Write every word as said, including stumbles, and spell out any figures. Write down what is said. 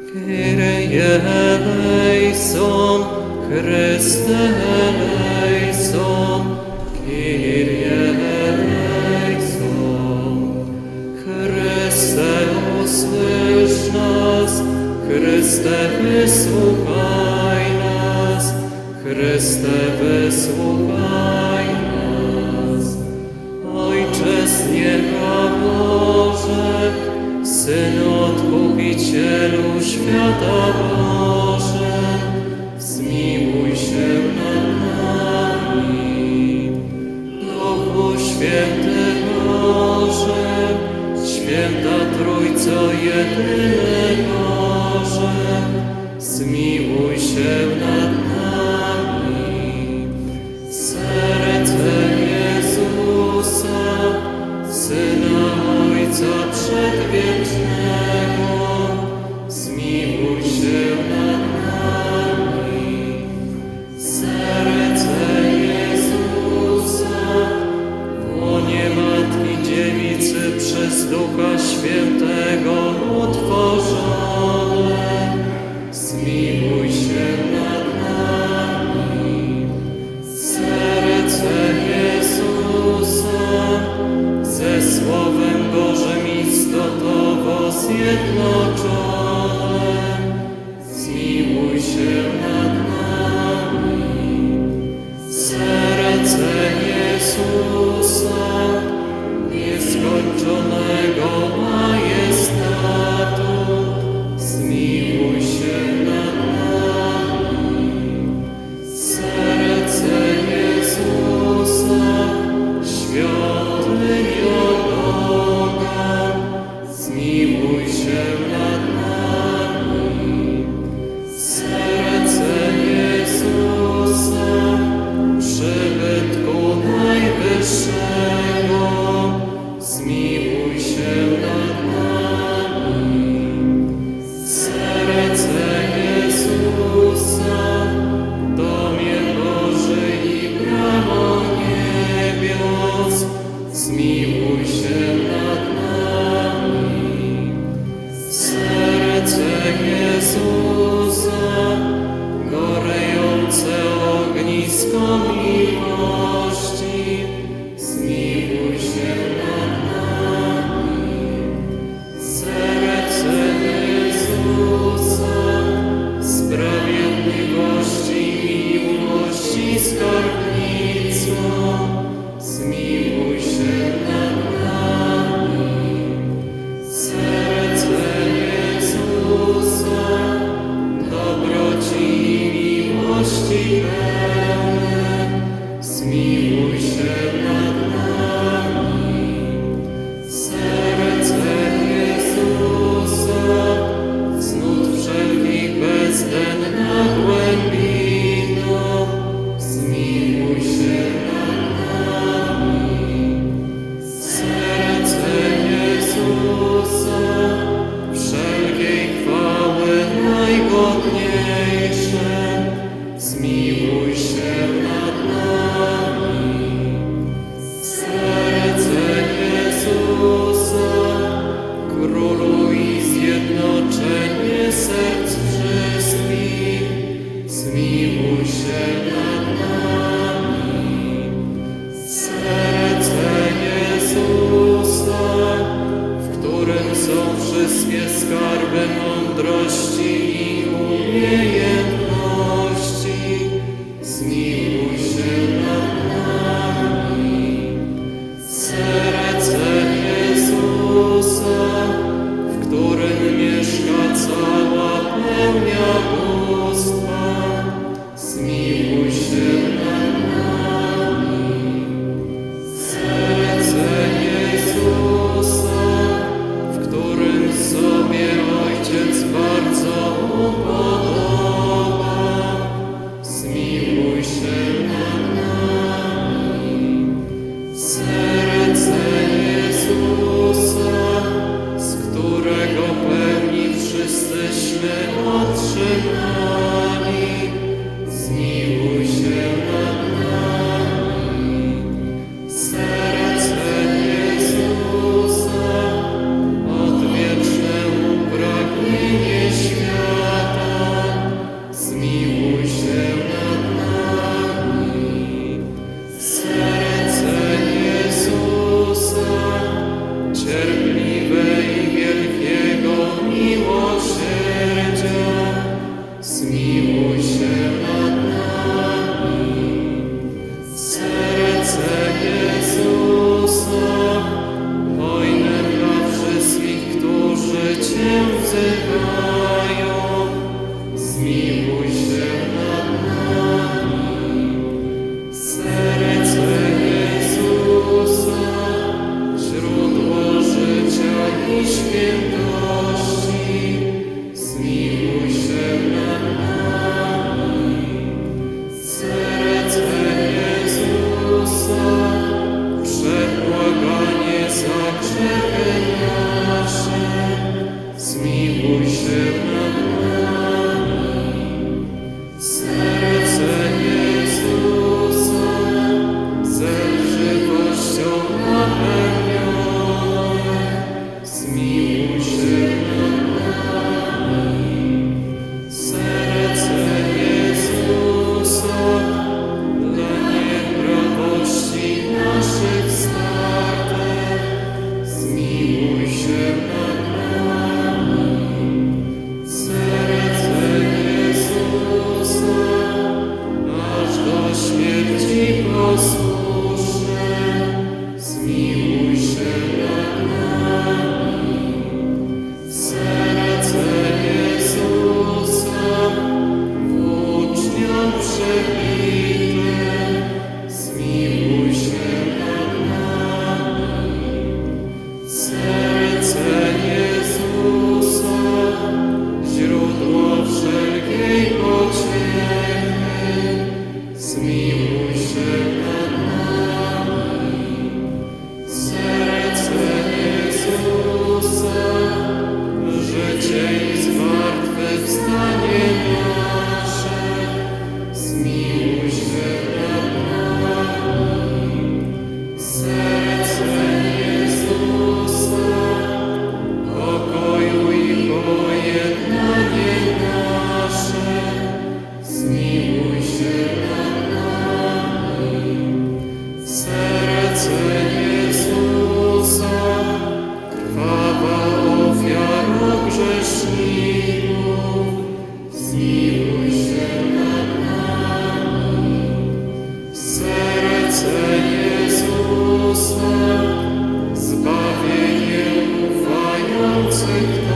Kyrie eleison, Chryste eleison, Kyrie eleison. Chryste, usłysz nas, Chryste, wysłuchaj nas, Chryste, wysłuchaj nas. Ojcze z nieba Boże, Synu Odkupicielu świata Boże, zmiłuj się nad nami. Duchu Święty Boże, Święta Trójco jedyny Boże, zmiłuj się nad nami. Serce Jezusa, Syna Ojca Przedwiecznego, zmiłuj się nad nami. Serce Jezusa, w łonie Matki Dziewicy przez Ducha Świętego utworzone, zmiłuj się nad nami. Serce Jezusa, ze Słowem Bożym istotowo zjednoczone, zmiłuj się nad nami. Serce Jezusa, nieskończonego majestatu, zmiłuj się nad nami. Serce Jezusa, świątynią Boga, zmiłuj się nad nami. Serce Jezusa, przybytku Najwyższego, zmiłuj się nad nami. Serce Jezusa, domie Boży i bramo niebios, zmiłuj się nad nami. Serce Jezusa, gorejące ognisko miłości, zmiłuj się nad nami. Serce Jezusa, sprawiedliwości i miłości skarbnicą, zmiłuj się nad nami. Serce Jezusa, dobroci i miłości pełne, zmiłuj się nad nami. Serce Jezusa, z nut wszelkich bezdenna głębino, zmiłuj się nad nami. Serce Jezusa, wszelkiej chwały najgodniejsze, zmiłuj się nad nami. Serce Jezusa, Królu i zjednoczenie serc wszystkich, zmiłuj się nad nami. Serce Jezusa, w którym są wszystkie skarby mądrości i umiejętności, zmiłuj się nad nami. Serce Jezusa, w którym mieszka cała pełnia bóstwa, zmiłuj się nad nami. Serce Jezusa, w którym sobie Ojciec bardzo upodoba, zmiłuj się świętości, zmiłuj się nad nami. Serce Jezusa, przebłaganie za grzechy nasze, zmiłuj się nad nami. Serce Jezusa, ze żywnością napełnione, zmiłuj się nad nami. Serce Jezusa, dla nieprawości naszych starte, zmiłuj się nad nami. Serce Jezusa, aż do śmierci posłuszne, zmiłuj się nad nami. Serce Jezusa, włócznią przebite, zmiłuj się nad nami. Serce Jezusa, źródło wszelkiej pociechy, zmiłuj się nad nami. Serce Jezusa, życie i zmartwychwstanie nasze, zmiłuj się nad nami. Serce Jezusa, pokoju i pojednanie nasze, zmiłuj się nad nami. Serce Jezusa, krwawa ofiara grzeszników, zmiłuj się nad nami. Serce Jezusa, zbawienie ufających